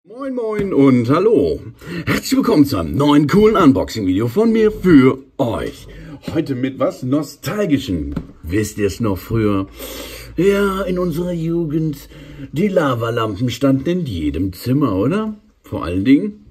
Moin moin und hallo. Herzlich willkommen zu einem neuen coolen Unboxing-Video von mir für euch. Heute mit was Nostalgischen. Wisst ihr es noch früher? Ja, in unserer Jugend, die Lavalampen standen in jedem Zimmer, oder? Vor allen Dingen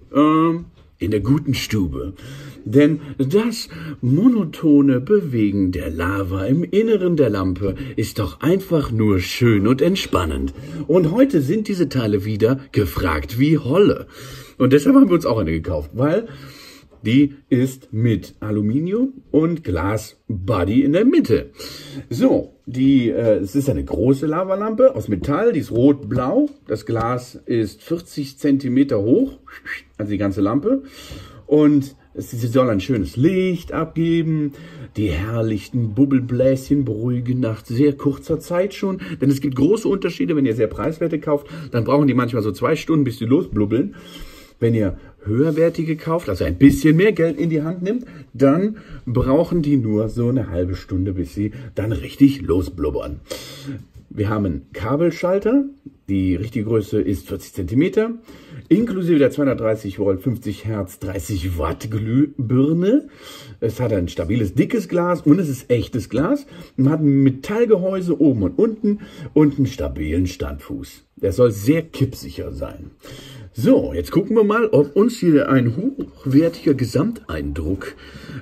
in der guten Stube. Denn das monotone Bewegen der Lava im Inneren der Lampe ist doch einfach nur schön und entspannend. Und heute sind diese Teile wieder gefragt wie Holle. Und deshalb haben wir uns auch eine gekauft, weil die ist mit Aluminium und Glas-Body in der Mitte. So, es ist eine große Lavalampe aus Metall, die ist rot-blau. Das Glas ist 40 cm hoch, also die ganze Lampe. Und sie soll ein schönes Licht abgeben, die herrlichen Bubbelbläschen beruhigen nach sehr kurzer Zeit schon. Denn es gibt große Unterschiede, wenn ihr sehr preiswerte kauft, dann brauchen die manchmal so 2 Stunden, bis sie losblubbeln. Wenn ihr höherwertige kauft, also ein bisschen mehr Geld in die Hand nimmt, dann brauchen die nur so eine halbe Stunde, bis sie dann richtig losblubbern. Wir haben einen Kabelschalter, die richtige Größe ist 40 cm, inklusive der 230 Volt 50 Hertz 30 Watt Glühbirne. Es hat ein stabiles, dickes Glas und es ist echtes Glas. Man hat ein Metallgehäuse oben und unten und einen stabilen Standfuß. Der soll sehr kippsicher sein. So, jetzt gucken wir mal, ob uns hier ein hochwertiger Gesamteindruck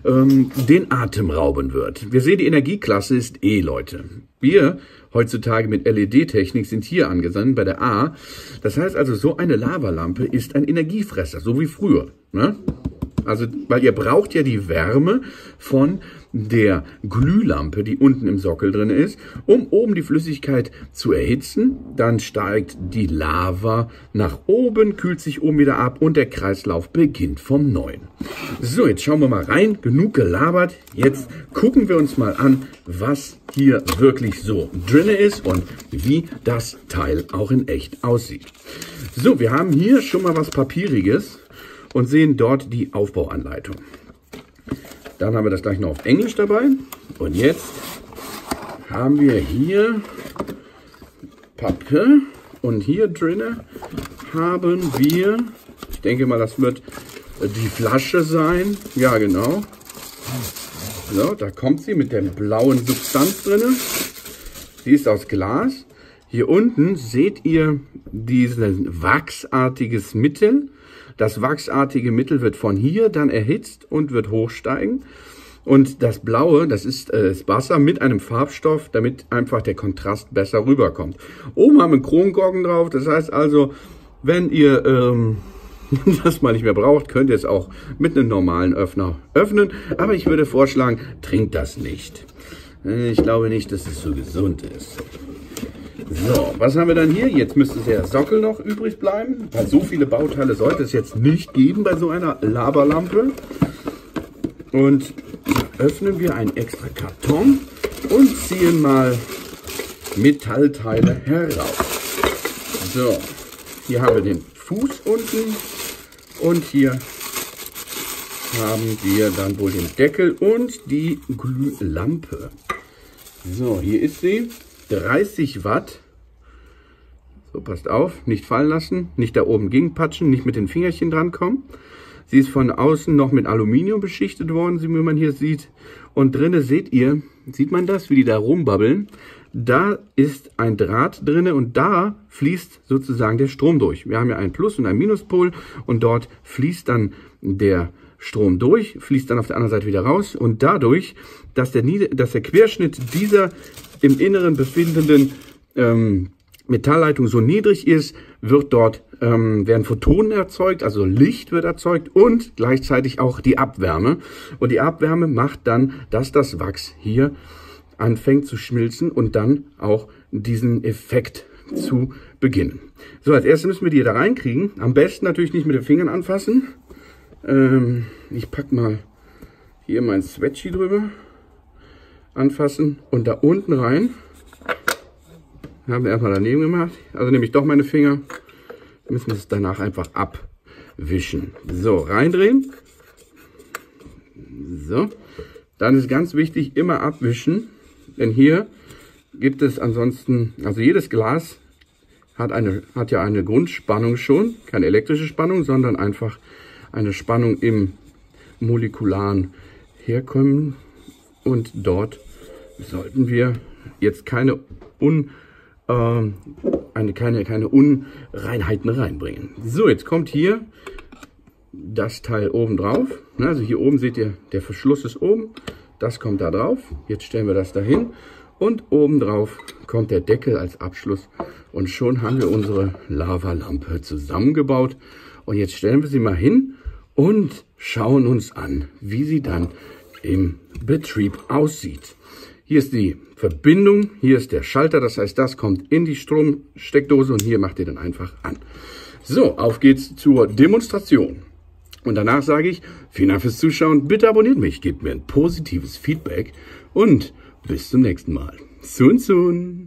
den Atem rauben wird. Wir sehen, die Energieklasse ist E, Leute. Wir heutzutage mit LED-Technik sind hier angesandt bei der A. Das heißt also, so eine Lavalampe ist ein Energiefresser, so wie früher. Ne? Also, weil ihr braucht ja die Wärme von der Glühlampe, die unten im Sockel drin ist, um oben die Flüssigkeit zu erhitzen. Dann steigt die Lava nach oben, kühlt sich oben wieder ab und der Kreislauf beginnt vom Neuen. So, jetzt schauen wir mal rein. Genug gelabert. Jetzt gucken wir uns mal an, was hier wirklich so drin ist und wie das Teil auch in echt aussieht. So, wir haben hier schon mal was Papieriges und sehen dort die Aufbauanleitung. Dann haben wir das gleich noch auf Englisch dabei. Und jetzt haben wir hier Pappe. Und hier drinnen haben wir, ich denke mal, das wird die Flasche sein. Ja, genau. So, da kommt sie mit der blauen Substanz drin. Sie ist aus Glas. Hier unten seht ihr dieses wachsartiges Mittel. Das wachsartige Mittel wird von hier dann erhitzt und wird hochsteigen. Und das Blaue, das ist das Wasser mit einem Farbstoff, damit einfach der Kontrast besser rüberkommt. Oben haben wir einen Kronkorken drauf. Das heißt also, wenn ihr das mal nicht mehr braucht, könnt ihr es auch mit einem normalen Öffner öffnen. Aber ich würde vorschlagen, trinkt das nicht. Ich glaube nicht, dass es so gesund ist. So, was haben wir dann hier? Jetzt müsste der Sockel noch übrig bleiben, weil so viele Bauteile sollte es jetzt nicht geben bei so einer Lavalampe. Und öffnen wir einen extra Karton und ziehen mal Metallteile heraus. So, hier haben wir den Fuß unten und hier haben wir dann wohl den Deckel und die Glühlampe. So, hier ist sie. 30 Watt. So, passt auf, nicht fallen lassen, nicht da oben gegenpatschen, nicht mit den Fingerchen dran kommen. Sie ist von außen noch mit Aluminium beschichtet worden, wie man hier sieht. Und drinnen sieht man das, wie die da rumbabbeln. Da ist ein Draht drinne und da fließt sozusagen der Strom durch. Wir haben ja einen Plus- und einen Minuspol und dort fließt dann der Strom durch, fließt dann auf der anderen Seite wieder raus und dadurch, dass der Querschnitt dieser im Inneren befindenden Metallleitung so niedrig ist, werden Photonen erzeugt, also Licht wird erzeugt und gleichzeitig auch die Abwärme. Und die Abwärme macht dann, dass das Wachs hier anfängt zu schmilzen und dann auch diesen Effekt zu beginnen. So, als erstes müssen wir die da reinkriegen. Am besten natürlich nicht mit den Fingern anfassen. Ich packe mal hier mein Swatchy drüber. Anfassen und da unten rein. Haben wir erstmal daneben gemacht. Also nehme ich doch meine Finger. Wir müssen es danach einfach abwischen. So, reindrehen. So. Dann ist ganz wichtig, immer abwischen. Denn hier gibt es ansonsten, also jedes Glas hat ja eine Grundspannung schon, keine elektrische Spannung, sondern einfach eine Spannung im molekularen Herkommen. Und dort sollten wir jetzt keine Unreinheiten reinbringen. So, jetzt kommt hier das Teil oben drauf. Also hier oben seht ihr, der Verschluss ist oben. Das kommt da drauf. Jetzt stellen wir das dahin. Und oben drauf kommt der Deckel als Abschluss. Und schon haben wir unsere Lavalampe zusammengebaut. Und jetzt stellen wir sie mal hin und schauen uns an, wie sie dann im Betrieb aussieht. Hier ist die Verbindung, hier ist der Schalter, das heißt, das kommt in die Stromsteckdose und hier macht ihr dann einfach an. So, auf geht's zur Demonstration. Und danach sage ich, vielen Dank fürs Zuschauen, bitte abonniert mich, gebt mir ein positives Feedback und bis zum nächsten Mal. Sun Sun!